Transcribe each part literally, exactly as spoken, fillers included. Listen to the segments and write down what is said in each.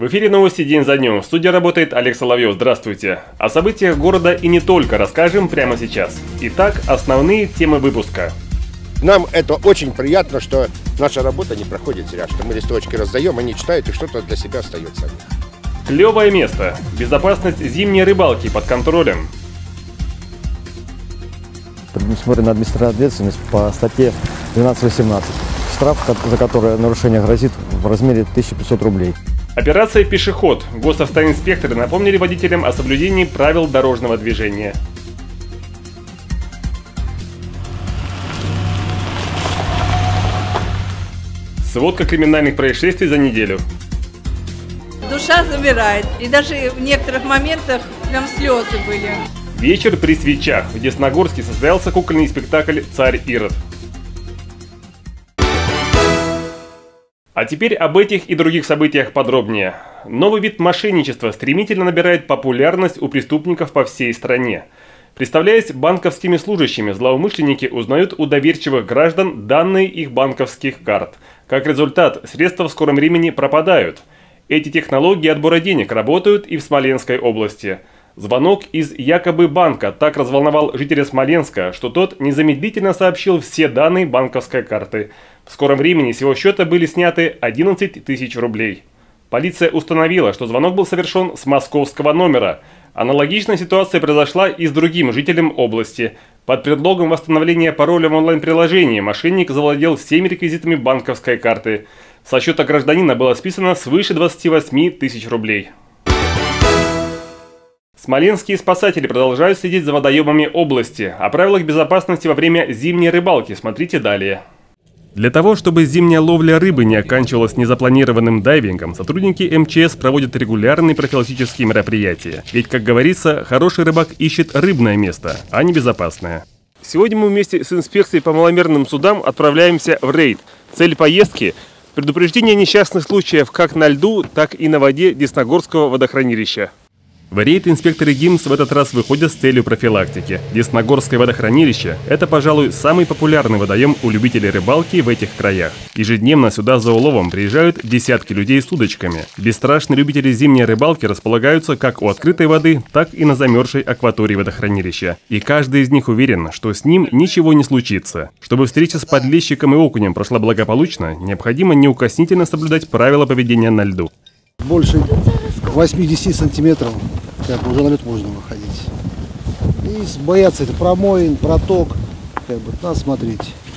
В эфире новости день за днем. В студии работает Олег Соловьев. Здравствуйте. О событиях города и не только расскажем прямо сейчас. Итак, основные темы выпуска. Нам это очень приятно, что наша работа не проходит зря, что мы листочки раздаем, они читают и что-то для себя остается. Клевое место. Безопасность зимней рыбалки под контролем. Предусмотрена административная ответственность по статье двенадцать восемнадцать. Штраф, за которое нарушение грозит в размере тысяча пятьсот рублей. Операция «Пешеход». Госавтоинспекторы напомнили водителям о соблюдении правил дорожного движения. Сводка криминальных происшествий за неделю. Душа замирает. И даже в некоторых моментах прям слезы были. Вечер при свечах. В Десногорске состоялся кукольный спектакль «Царь Ирод». А теперь об этих и других событиях подробнее. Новый вид мошенничества стремительно набирает популярность у преступников по всей стране. Представляясь банковскими служащими, злоумышленники узнают у доверчивых граждан данные их банковских карт. Как результат, средства в скором времени пропадают. Эти технологии отбора денег работают и в Смоленской области. Звонок из якобы банка так разволновал жителя Смоленска, что тот незамедлительно сообщил все данные банковской карты. В скором времени с его счета были сняты одиннадцать тысяч рублей. Полиция установила, что звонок был совершен с московского номера. Аналогичная ситуация произошла и с другим жителем области. Под предлогом восстановления пароля в онлайн-приложении мошенник завладел всеми реквизитами банковской карты. Со счета гражданина было списано свыше двадцати восьми тысяч рублей. Смоленские спасатели продолжают следить за водоемами области. О правилах безопасности во время зимней рыбалки смотрите далее. Для того, чтобы зимняя ловля рыбы не оканчивалась незапланированным дайвингом, сотрудники эм че эс проводят регулярные профилактические мероприятия. Ведь, как говорится, хороший рыбак ищет рыбное место, а не безопасное. Сегодня мы вместе с инспекцией по маломерным судам отправляемся в рейд. Цель поездки – предупреждение несчастных случаев как на льду, так и на воде Десногорского водохранилища. В рейд инспекторы ГИМС в этот раз выходят с целью профилактики. Десногорское водохранилище – это, пожалуй, самый популярный водоем у любителей рыбалки в этих краях. Ежедневно сюда за уловом приезжают десятки людей с удочками. Бесстрашные любители зимней рыбалки располагаются как у открытой воды, так и на замерзшей акватории водохранилища. И каждый из них уверен, что с ним ничего не случится. Чтобы встреча с подлещиком и окунем прошла благополучно, необходимо неукоснительно соблюдать правила поведения на льду. Больше восьмидесяти сантиметров, как бы, уже на лед можно выходить. И бояться это промоин, проток, как бы, надо смотреть.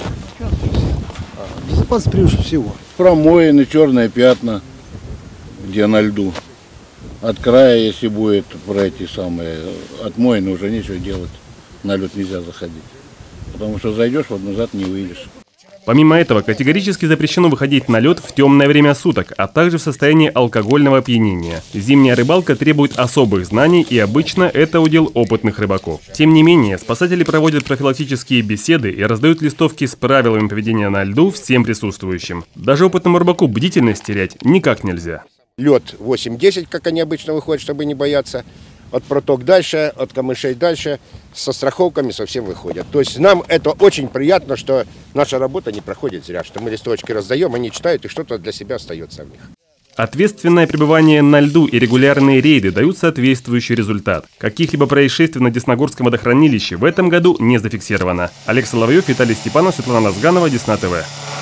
Безопасность превыше всего. Промоины, черные пятна, где на льду. От края, если будет про эти самые отмоины, уже нечего делать. На лед нельзя заходить. Потому что зайдешь, вот назад не выйдешь. Помимо этого, категорически запрещено выходить на лед в темное время суток, а также в состоянии алкогольного опьянения. Зимняя рыбалка требует особых знаний, и обычно это удел опытных рыбаков. Тем не менее, спасатели проводят профилактические беседы и раздают листовки с правилами поведения на льду всем присутствующим. Даже опытному рыбаку бдительность терять никак нельзя. Лед восемь-десять, как они обычно выходят, чтобы не бояться. От проток дальше, от камышей дальше, со страховками совсем выходят. То есть нам это очень приятно, что наша работа не проходит зря, что мы листочки раздаем, они читают и что-то для себя остается в них. Ответственное пребывание на льду и регулярные рейды дают соответствующий результат. Каких-либо происшествий на Десногорском водохранилище в этом году не зафиксировано. Олег Соловьев, Виталий Степанов, Светлана Назганова, Десна ТВ.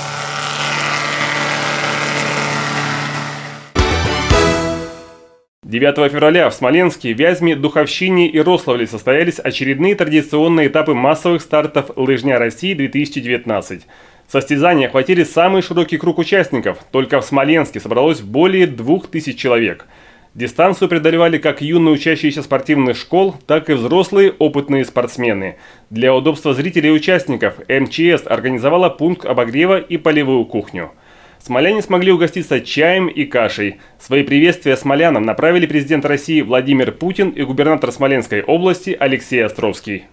девятого февраля в Смоленске, Вязьме, Духовщине и Рославле состоялись очередные традиционные этапы массовых стартов «Лыжня России две тысячи девятнадцать». Состязания охватили самый широкий круг участников. Только в Смоленске собралось более двух тысяч человек. Дистанцию преодолевали как юные учащиеся спортивных школ, так и взрослые опытные спортсмены. Для удобства зрителей и участников эм че эс организовала пункт обогрева и полевую кухню. Смоляне смогли угоститься чаем и кашей. Свои приветствия смолянам направили президент России Владимир Путин и губернатор Смоленской области Алексей Островский.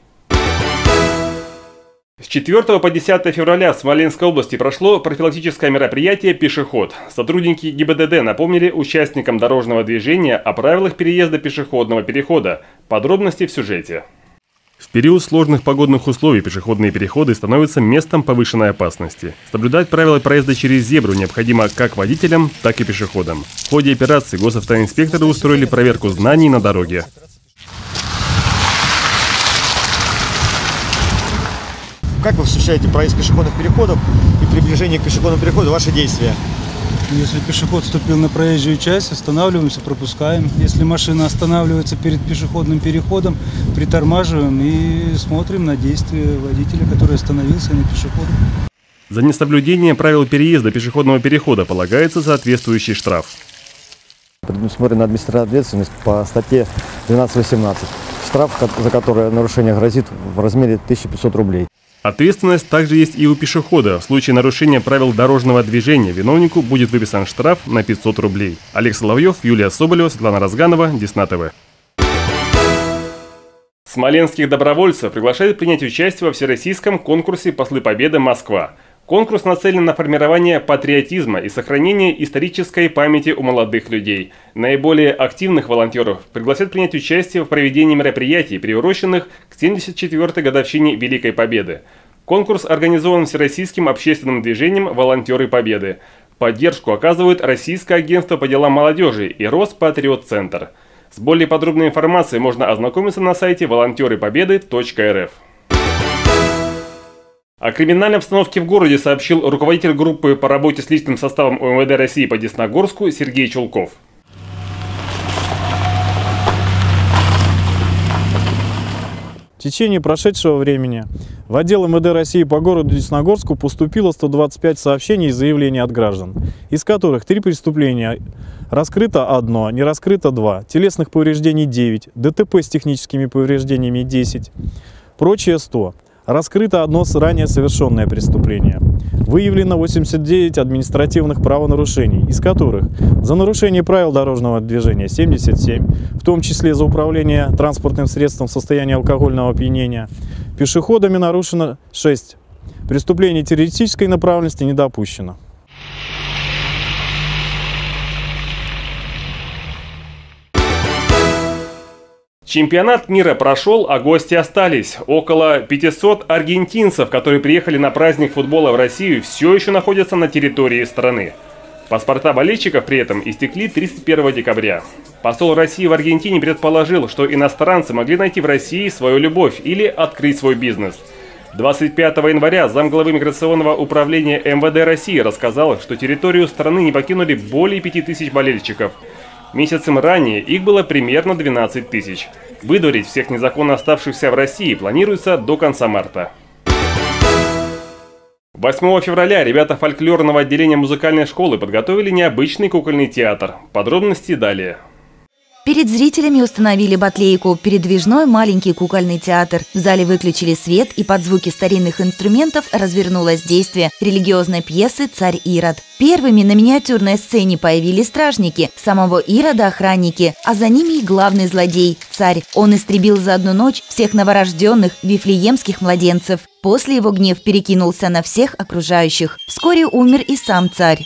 С четвёртого по десятое февраля в Смоленской области прошло профилактическое мероприятие «Пешеход». Сотрудники гэ и бэ дэ дэ напомнили участникам дорожного движения о правилах переезда пешеходного перехода. Подробности в сюжете. В период сложных погодных условий пешеходные переходы становятся местом повышенной опасности. Соблюдать правила проезда через зебру необходимо как водителям, так и пешеходам. В ходе операции госавтоинспекторы устроили проверку знаний на дороге. Как вы осуществляете проезд пешеходных переходов и приближение к пешеходному переходу, ваши действия? Если пешеход вступил на проезжую часть, останавливаемся, пропускаем. Если машина останавливается перед пешеходным переходом, притормаживаем и смотрим на действия водителя, который остановился на пешеходе. За несоблюдение правил переезда пешеходного перехода полагается соответствующий штраф. Предусмотрена административная ответственность по статье двенадцать восемнадцать. Штраф, за которое нарушение грозит в размере тысячи пятисот рублей. Ответственность также есть и у пешехода. В случае нарушения правил дорожного движения виновнику будет выписан штраф на пятьсот рублей. Олег Соловьев, Юлия Соболева, Светлана Разганова, Десна ТВ. Смоленских добровольцев приглашают принять участие во всероссийском конкурсе «Послы Победы. Москва». Конкурс нацелен на формирование патриотизма и сохранение исторической памяти у молодых людей. Наиболее активных волонтеров пригласят принять участие в проведении мероприятий, приуроченных к семьдесят четвёртой годовщине Великой Победы. Конкурс организован Всероссийским общественным движением «Волонтеры Победы». Поддержку оказывают Российское агентство по делам молодежи и Роспатриотцентр. С более подробной информацией можно ознакомиться на сайте волонтеры победы точка эр эф. О криминальной обстановке в городе сообщил руководитель группы по работе с личным составом У эм вэ дэ России по Десногорску Сергей Чулков. В течение прошедшего времени в отдел эм вэ дэ России по городу Десногорску поступило сто двадцать пять сообщений и заявлений от граждан, из которых три преступления раскрыто одно, не раскрыто два, телесных повреждений девять, дэ тэ пэ с техническими повреждениями десять, прочее сто. Раскрыто одно ранее совершенное преступление. Выявлено восемьдесят девять административных правонарушений, из которых за нарушение правил дорожного движения семьдесят семь, в том числе за управление транспортным средством в состоянии алкогольного опьянения, пешеходами нарушено шесть. Преступление террористической направленности не допущено. Чемпионат мира прошел, а гости остались. Около пятисот аргентинцев, которые приехали на праздник футбола в Россию, все еще находятся на территории страны. Паспорта болельщиков при этом истекли тридцать первого декабря. Посол России в Аргентине предположил, что иностранцы могли найти в России свою любовь или открыть свой бизнес. двадцать пятого января замглавы миграционного управления эм вэ дэ России рассказал, что территорию страны не покинули более пяти тысяч болельщиков. Месяцем ранее их было примерно двенадцать тысяч. Выдворить всех незаконно оставшихся в России планируется до конца марта. восьмого февраля ребята фольклорного отделения музыкальной школы подготовили необычный кукольный театр. Подробности далее. Перед зрителями установили батлейку, передвижной маленький кукольный театр. В зале выключили свет, и под звуки старинных инструментов развернулось действие религиозной пьесы «Царь Ирод». Первыми на миниатюрной сцене появились стражники, самого Ирода охранники, а за ними и главный злодей – царь. Он истребил за одну ночь всех новорожденных вифлеемских младенцев. После его гнев перекинулся на всех окружающих. Вскоре умер и сам царь.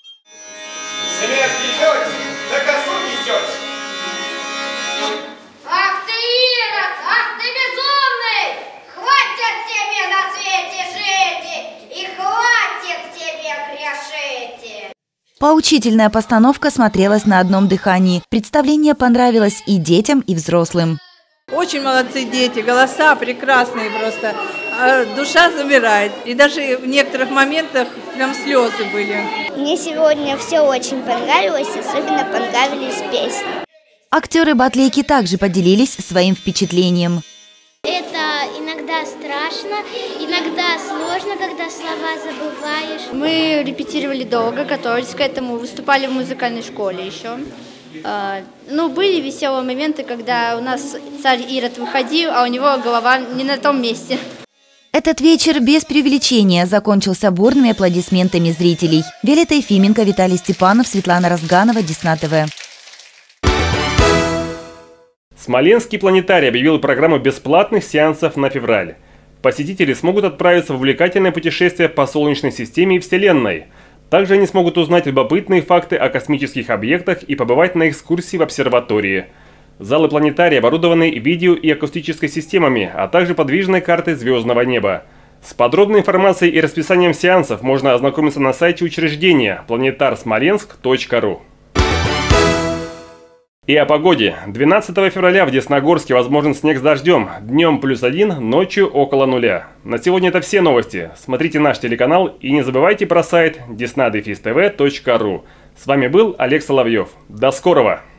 Поучительная постановка смотрелась на одном дыхании. Представление понравилось и детям, и взрослым. Очень молодцы дети, голоса прекрасные просто. Душа замирает. И даже в некоторых моментах прям слезы были. Мне сегодня все очень понравилось, особенно понравились песни. Актеры батлейки также поделились своим впечатлением. Это иногда страшно, иногда сложно, когда слова забываешь. Мы репетировали долго, готовились к этому, выступали в музыкальной школе еще. Ну, были веселые моменты, когда у нас царь Ирод выходил, а у него голова не на том месте. Этот вечер без преувеличения закончился бурными аплодисментами зрителей. Виолетта Ефименко, Виталий Степанов, Светлана Разганова, Десна ТВ. Смоленский планетарий объявил программу бесплатных сеансов на февраль. Посетители смогут отправиться в увлекательное путешествие по Солнечной системе и Вселенной. Также они смогут узнать любопытные факты о космических объектах и побывать на экскурсии в обсерватории. Залы планетария оборудованы видео и акустической системами, а также подвижной картой звездного неба. С подробной информацией и расписанием сеансов можно ознакомиться на сайте учреждения планетар смоленск точка ру. И о погоде. двенадцатого февраля в Десногорске возможен снег с дождем. Днем плюс один, ночью около нуля. На сегодня это все новости. Смотрите наш телеканал и не забывайте про сайт десна дефис тэ вэ точка ру. С вами был Олег Соловьев. До скорого!